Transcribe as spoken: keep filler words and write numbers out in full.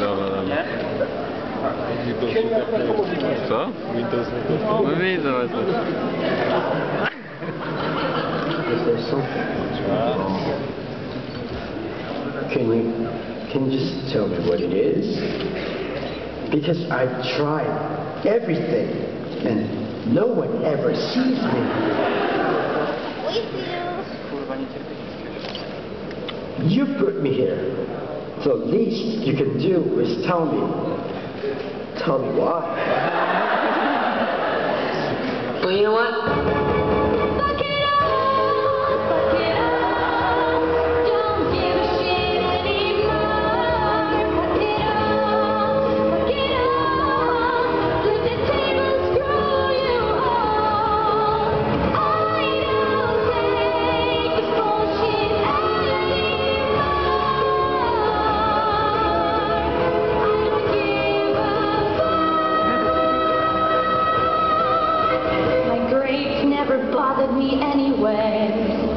Dobra, dobra. Co? Windows No widzę was. Is there something? Can you, can you just tell me what it is? Because I've tried everything, and no one ever sees me. You put me here, so the least you can do is tell me. Tell me why. Well, you know what? Never bothered me anyway.